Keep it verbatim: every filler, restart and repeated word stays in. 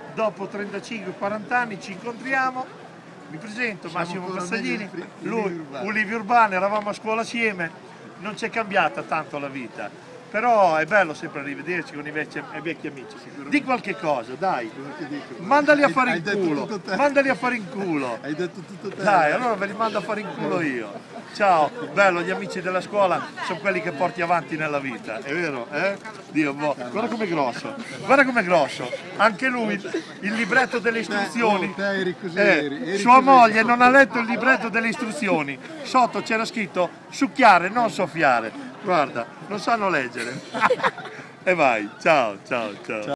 dopo trentacinque quaranta anni ci incontriamo. Mi presento, Massimo Bersaglini, lui, Ulivi Urbani, eravamo a scuola assieme, non c'è cambiata tanto la vita, però è bello sempre rivederci con i vecchi, i vecchi amici. Di qualche cosa, dai, mandali a fare in culo, mandali a fare in culo. Hai detto tutto te. Dai, allora ve li mando a fare in culo io. Ciao, bello, gli amici della scuola sono quelli che porti avanti nella vita, è vero? Eh? Dio, boh. Guarda com'è grosso, guarda com'è grosso, anche lui, il libretto delle istruzioni. Te, oh, te eri così, eh, eri, eri sua così. moglie non ha letto il libretto delle istruzioni, sotto c'era scritto succhiare, non soffiare. Guarda, non sanno leggere. E vai, ciao, ciao, ciao.